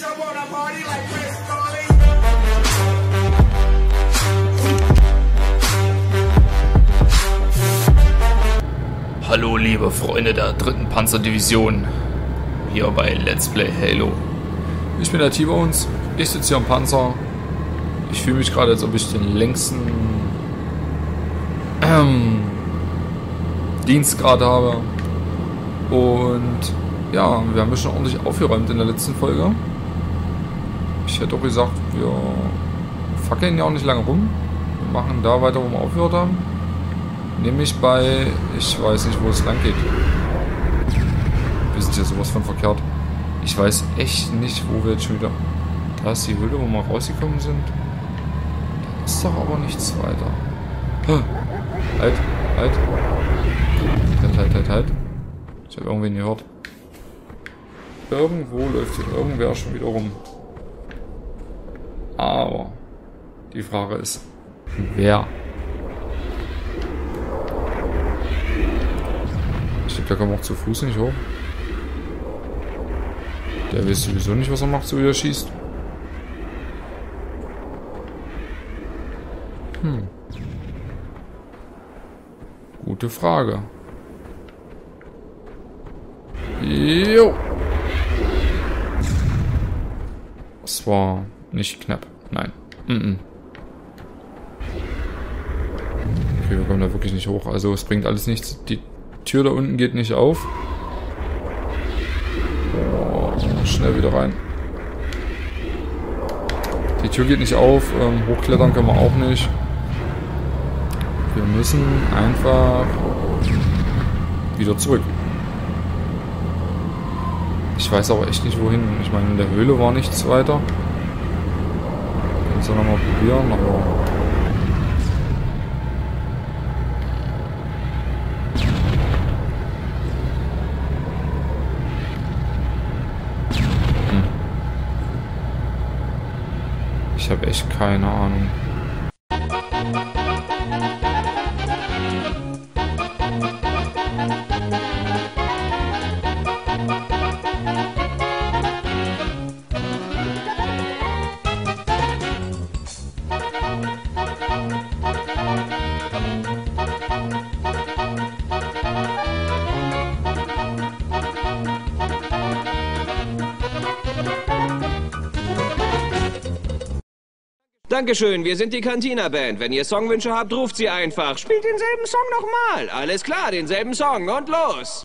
Hallo liebe Freunde der 3. Panzerdivision, hier bei Let's Play Halo. Ich bin der T-Bones, ich sitze hier am Panzer. Ich fühle mich gerade, als ob ich den längsten Dienstgrad habe. Und ja, wir haben schon ordentlich aufgeräumt in der letzten Folge. Ich hätte auch gesagt, wir fackeln ja auch nicht lange rum. Wir machen da weiter, wo wir aufgehört haben. Nämlich bei, ich weiß nicht, wo es lang geht. Wir sind hier sowas von verkehrt. Ich weiß echt nicht, wo wir jetzt schon wieder... Da ist die Höhle, wo wir rausgekommen sind. Da ist doch aber nichts weiter. Halt. Halt. Ich habe irgendwen gehört. Irgendwo läuft hier irgendwer schon wieder rum. Aber die Frage ist, wer? Ich glaube, der kommt auch zu Fuß nicht hoch. Der weiß sowieso nicht, was er macht, so wie er schießt. Gute Frage. Jo. Das war nicht knapp. Nein. Okay, wir kommen da wirklich nicht hoch. Also es bringt alles nichts. Die Tür da unten geht nicht auf. Oh, schnell wieder rein. Die Tür geht nicht auf. Hochklettern können wir auch nicht. Wir müssen einfach wieder zurück. Ich weiß aber echt nicht wohin. Ich meine, in der Höhle war nichts weiter. Können es ja nochmal probieren, aber... Ich habe echt keine Ahnung. Dankeschön, wir sind die Cantina-Band. Wenn ihr Songwünsche habt, ruft sie einfach. Spielt denselben Song nochmal. Alles klar, denselben Song und los.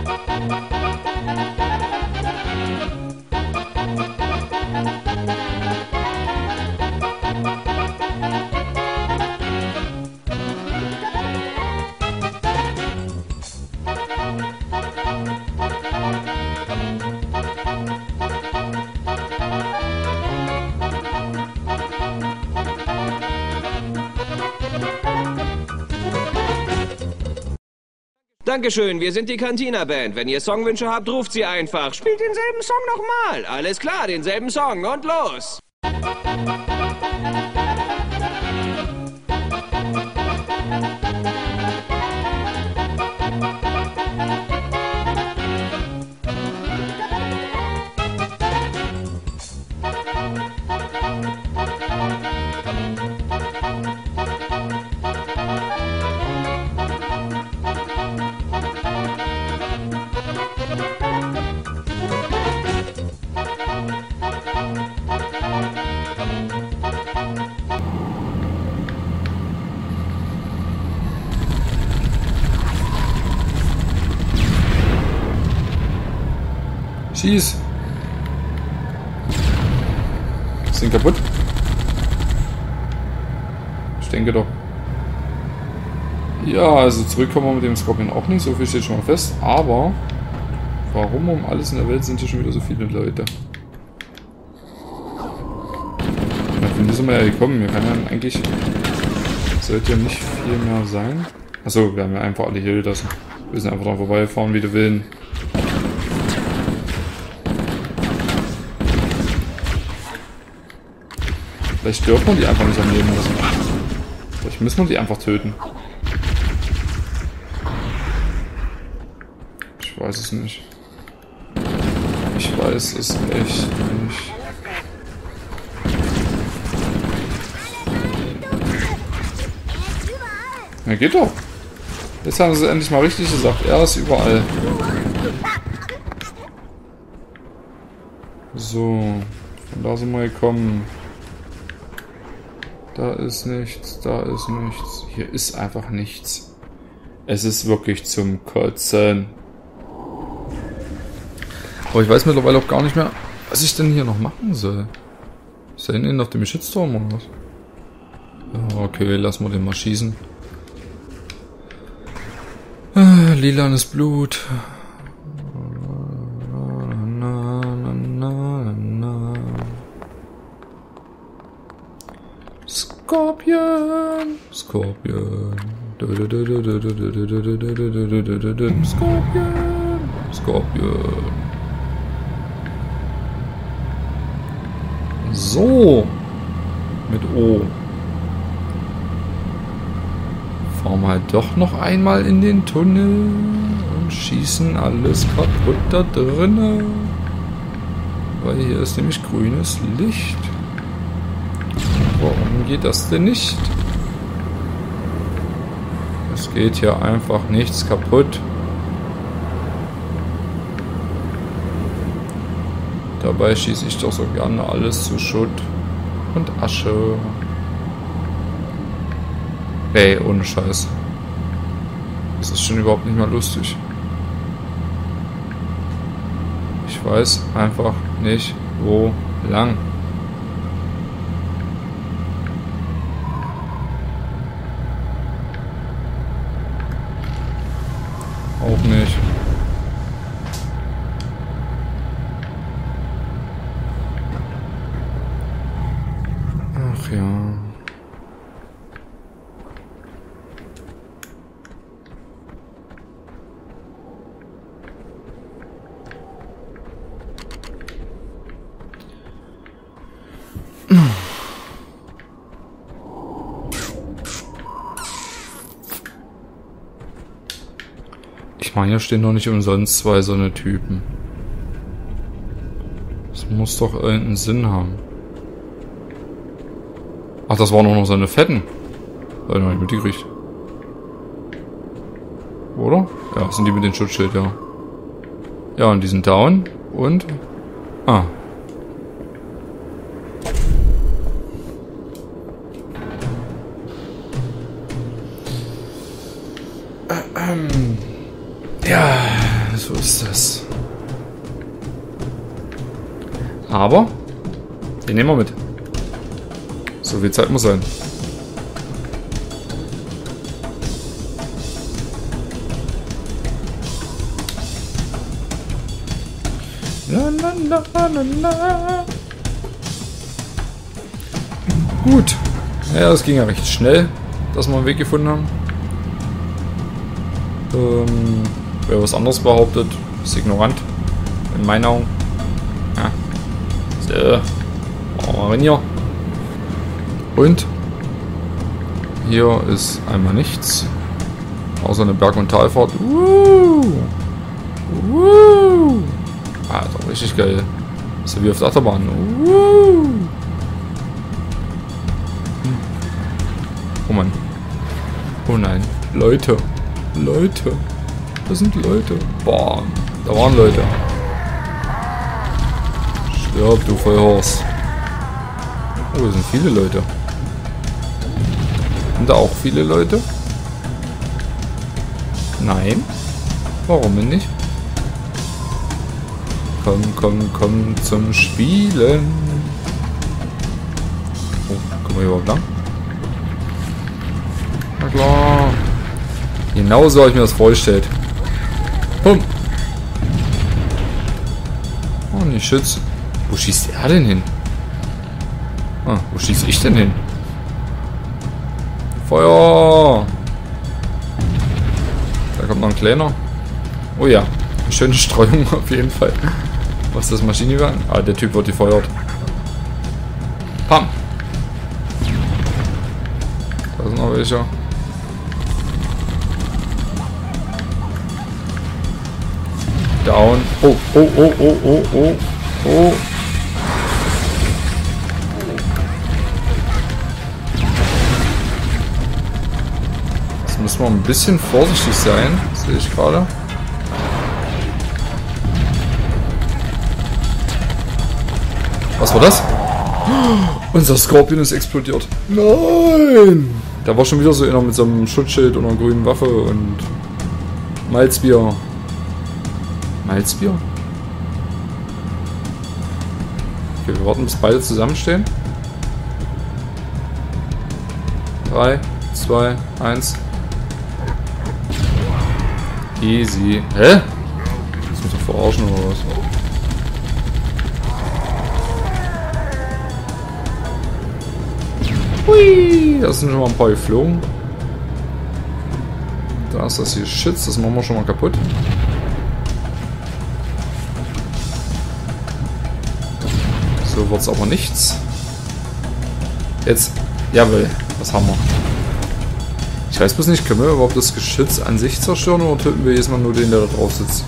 Dankeschön, wir sind die Cantina-Band. Wenn ihr Songwünsche habt, ruft sie einfach. Spielt denselben Song nochmal. Alles klar, denselben Song und los. Schieß! Ist den kaputt? Ich denke doch. Ja, also zurückkommen wir mit dem Skorpion auch nicht, so viel steht schon mal fest. Aber warum um alles in der Welt sind hier schon wieder so viele Leute? Von hier sind wir ja gekommen. Wir können ja eigentlich... Sollte ja nicht viel mehr sein. Achso, wir haben ja einfach alle hier gelassen. Wir sind einfach dran vorbeifahren wie die Willen. Vielleicht dürfen wir die einfach nicht am Leben lassen. Vielleicht müssen wir die einfach töten. Ich weiß es nicht. Ich weiß es echt nicht. Ja, geht doch. Jetzt haben sie endlich mal richtig gesagt. Er ist überall. So. Von da sind wir gekommen. Da ist nichts. Da ist nichts. Hier ist einfach nichts. Es ist wirklich zum Kotzen. Aber ich weiß mittlerweile auch gar nicht mehr, was ich denn hier noch machen soll. Ist da hinten auf dem Geschützturm oder was? Ja, okay, lassen wir den mal schießen. Lilanes Blut. Skorpion. Skorpion. Skorpion. Skorpion. So. Mit O. Fahren wir halt doch noch einmal in den Tunnel und schießen alles kaputt da drinnen. Weil hier ist nämlich grünes Licht. Warum geht das denn nicht? Es geht hier einfach nichts kaputt. Dabei schieße ich doch so gerne alles zu Schutt und Asche. Ey, ohne Scheiß. Das ist schon überhaupt nicht mehr lustig. Ich weiß einfach nicht, wo lang. Auch nicht. Ach ja. Ich meine, hier stehen doch nicht umsonst zwei so eine Typen. Das muss doch irgendeinen Sinn haben. Ach, das waren auch noch so eine Fetten. Habe ich noch nicht mitgekriegt. Oder? Ja, das sind die mit dem Schutzschild, ja. Ja, und die sind down. Und? Ah. Ja, so ist das. Aber, den nehmen wir mit. So viel Zeit muss sein. La, la, la, la, la. Gut. Ja, das ging ja recht schnell, dass wir einen Weg gefunden haben. Wer was anderes behauptet, ist ignorant. In meinen Augen. Ja. So. Machen wir rein hier. Und hier ist einmal nichts. Außer eine Berg- und Talfahrt. Ah, doch richtig geil. So wie auf der Achterbahn. Oh Mann. Oh nein. Leute. Leute. Das sind Leute. Boah. Da waren Leute. Stirb, du Vollhorst. Oh, da sind viele Leute. Sind da auch viele Leute? Nein. Warum denn nicht? Komm, komm, komm zum Spielen. Oh, kommen wir überhaupt lang? Na klar. Genau so habe ich mir das vorgestellt. Bumm. Oh, nicht Schütz. Wo schießt er denn hin? Ah, wo schieße ich denn hin? Feuer! Da kommt noch ein kleiner. Oh ja, eine schöne Streuung auf jeden Fall. Was ist das Maschinengewehr? Ah, der Typ wird gefeuert. Pam! Da sind noch welche. Down. Oh, oh, oh, oh, oh, oh, oh. Müssen wir ein bisschen vorsichtig sein, sehe ich gerade. Was war das? Unser Skorpion ist explodiert. Nein! Da war schon wieder so einer mit so einem Schutzschild und einer grünen Waffe und Malzbier. Malzbier? Okay, wir warten, bis beide zusammenstehen. 3, 2, 1. Easy. Hä? Das muss doch verarschen oder was? Hui! Da sind schon mal ein paar geflogen. Da ist das hier Geschütz, das machen wir schon mal kaputt. So wird es aber nichts. Jetzt. Jawohl, was haben wir? Ich weiß bloß nicht, können wir überhaupt das Geschütz an sich zerstören oder töten wir jedes Mal nur den, der da drauf sitzt?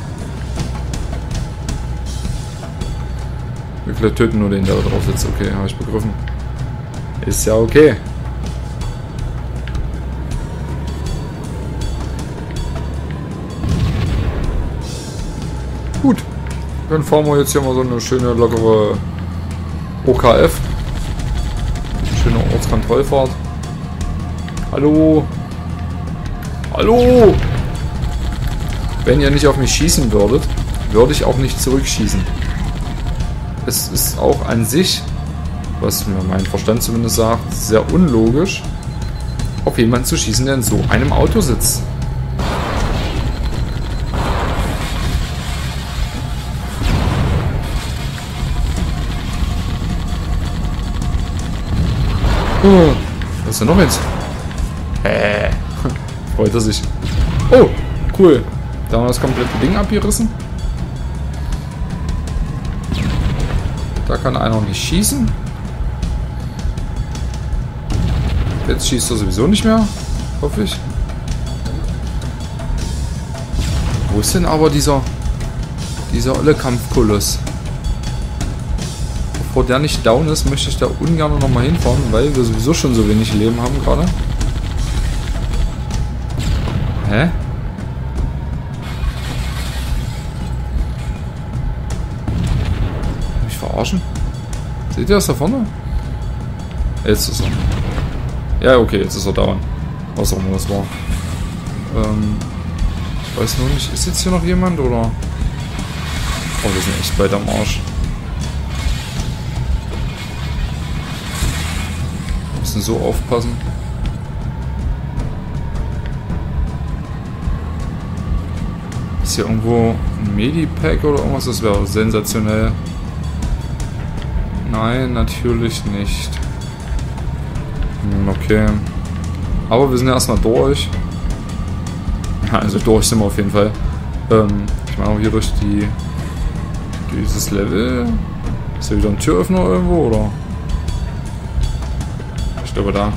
Wir vielleicht töten nur den, der da drauf sitzt. Okay, habe ich begriffen. Ist ja okay. Gut. Dann fahren wir jetzt hier mal so eine schöne, lockere OKF. Schöne Ortskontrollfahrt. Hallo. Hallo. Wenn ihr nicht auf mich schießen würdet, würde ich auch nicht zurückschießen. Es ist auch an sich, was mir mein Verstand zumindest sagt, sehr unlogisch, auf jemanden zu schießen, der in so einem Auto sitzt. Oh, was ist denn noch jetzt? Freut er sich. Oh, cool. Da haben wir das komplette Ding abgerissen. Da kann einer nicht schießen. Jetzt schießt er sowieso nicht mehr, hoffe ich. Wo ist denn aber dieser olle Kampfkoloss? Bevor der nicht down ist, möchte ich da ungern nochmal hinfahren, weil wir sowieso schon so wenig Leben haben gerade. Hä? Mich verarschen? Seht ihr das da vorne? Jetzt ist er. Ja, okay, jetzt ist er down. Was auch immer das war. Ich weiß nur nicht, ist jetzt hier noch jemand oder? Oh, wir sind echt bald am Arsch. Wir müssen so aufpassen. Ist hier irgendwo ein Medipack oder irgendwas? Das wäre sensationell. Nein, natürlich nicht. Okay. Aber wir sind ja erstmal durch. Ja, also durch sind wir auf jeden Fall. Ich meine auch hier durch dieses Level. Ist hier wieder ein Türöffner irgendwo, oder? Ich glaube da.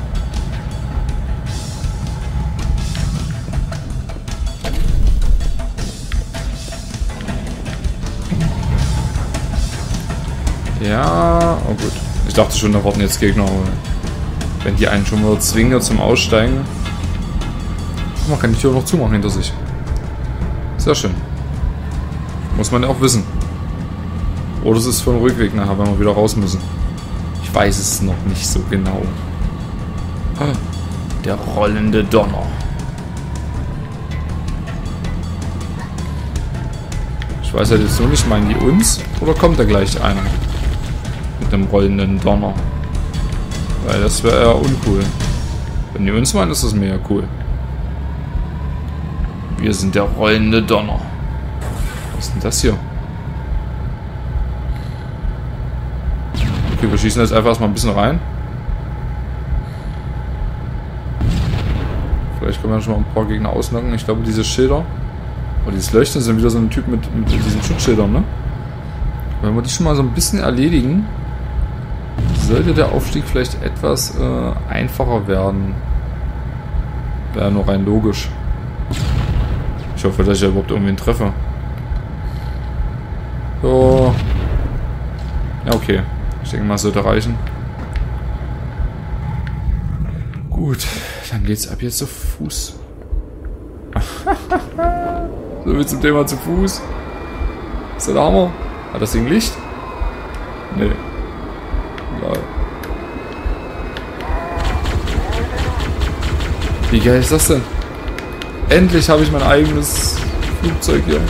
Ja, oh gut. Ich dachte schon, da warten jetzt Gegner. Wenn die einen schon mal zwingen zum Aussteigen. Man kann die Tür noch zumachen hinter sich. Sehr schön. Muss man ja auch wissen. Oder es ist vom Rückweg nachher, wenn wir wieder raus müssen. Ich weiß es noch nicht so genau. Ah, der rollende Donner. Ich weiß halt jetzt nur nicht, meinen die uns? Oder kommt da gleich einer? Mit dem rollenden Donner. Weil das wäre eher uncool. Wenn die uns meinen, ist das mega cool. Wir sind der rollende Donner. Was ist denn das hier? Okay, wir schießen jetzt einfach erstmal ein bisschen rein. Vielleicht können wir schon mal ein paar Gegner ausnocken. Ich glaube, diese Schilder. Oh, dieses Leuchten sind wieder so ein Typ mit diesen Schutzschildern, ne? Wenn wir die schon mal so ein bisschen erledigen, sollte der Aufstieg vielleicht etwas einfacher werden. Wäre nur rein logisch. Ich hoffe, dass ich ja überhaupt irgendwen treffe. So. Ja, okay. Ich denke mal, es sollte reichen. Gut, dann geht's ab jetzt zu Fuß. So wie zum Thema zu Fuß. Ist der Hammer? Hat das Ding Licht? Nee. Egal. Wie geil ist das denn? Endlich habe ich mein eigenes Flugzeug hier.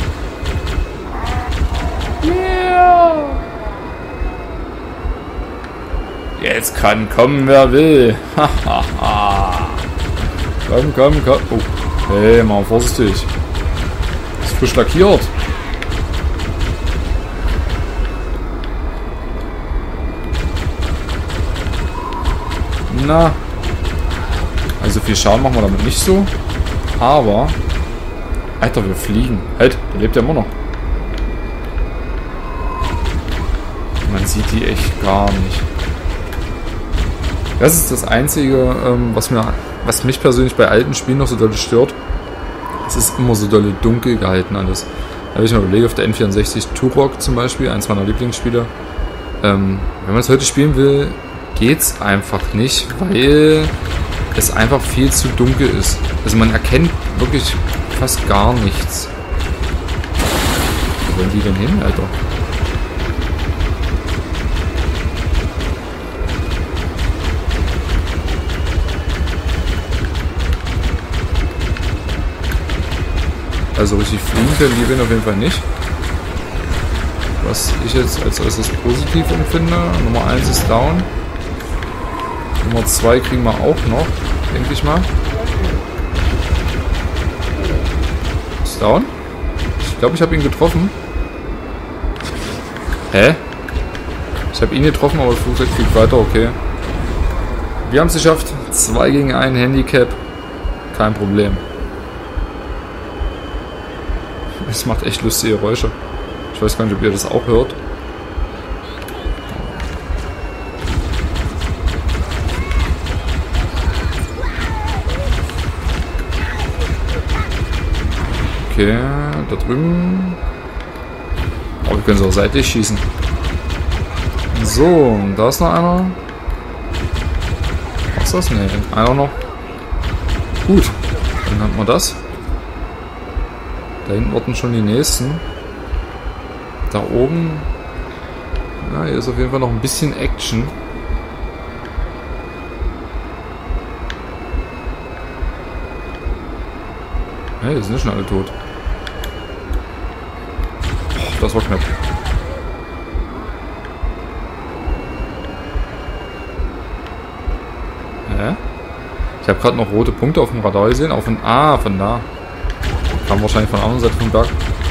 Yeah. Jetzt kann kommen, wer will. Komm. Oh. Hey, mal vorsichtig. Ist frisch lackiert. Na. Also viel Schaden machen wir damit nicht so. Aber. Alter, wir fliegen. Halt, der lebt ja immer noch. Man sieht die echt gar nicht. Das ist das Einzige, was mich persönlich bei alten Spielen noch so doll stört. Es ist immer so doll dunkel gehalten alles. Wenn ich mal überlege, auf der N64 Turok zum Beispiel, eins meiner Lieblingsspiele. Wenn man es heute spielen will, geht's einfach nicht, weil es einfach viel zu dunkel ist. Also man erkennt wirklich fast gar nichts. Wo wollen die denn hin, Alter? Also richtig fliegen können die werden auf jeden Fall nicht. Was ich jetzt als äußerst positiv empfinde. Nummer 1 ist down. Nummer 2 kriegen wir auch noch, denke ich mal. Ist down? Ich glaube, ich habe ihn getroffen. Hä? Ich habe ihn getroffen, aber das Flugzeug fliegt weiter, okay. Wir haben es geschafft. 2 gegen 1 Handicap. Kein Problem. Es macht echt lustige Geräusche. Ich weiß gar nicht, ob ihr das auch hört. Okay, da drüben. Oh, wir können es auch seitlich schießen. So, da ist noch einer. Was ist das? Ne, einer noch. Gut, dann hat man das. Da hinten warten schon die nächsten. Da oben. Ja, hier ist auf jeden Fall noch ein bisschen Action. Ja, die sind nicht schon alle tot. Oh, das war knapp. Hä? Ich habe gerade noch rote Punkte auf dem Radar gesehen. Auch von da. Kam wahrscheinlich von der anderen Seite vom Berg.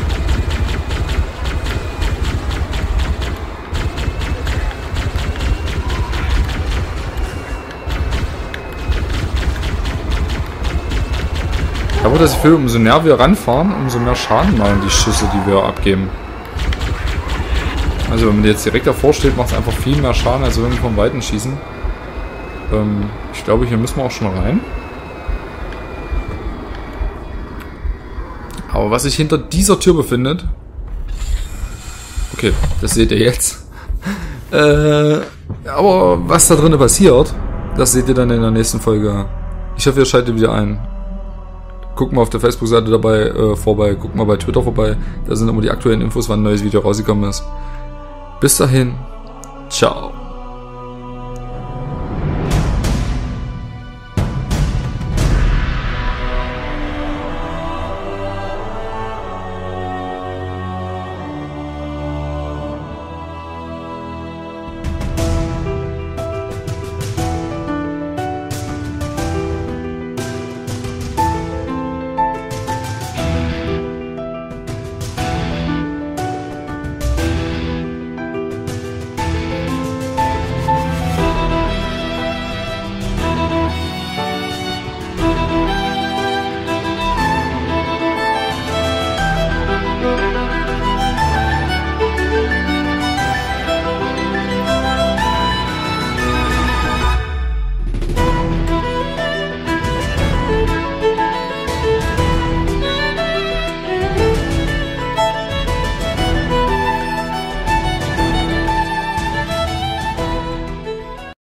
Aber das Gefühl, umso näher wir ranfahren, umso mehr Schaden machen die Schüsse, die wir abgeben. Also wenn man jetzt direkt davor steht, macht es einfach viel mehr Schaden, als wenn wir vom Weiten schießen. Ich glaube, hier müssen wir auch schon rein. Aber was sich hinter dieser Tür befindet... Okay, das seht ihr jetzt. Aber was da drinnen passiert, das seht ihr dann in der nächsten Folge. Ich hoffe, ihr schaltet wieder ein. Guckt mal auf der Facebook-Seite dabei vorbei, guckt mal bei Twitter vorbei. Da sind immer die aktuellen Infos, wann ein neues Video rausgekommen ist. Bis dahin, ciao.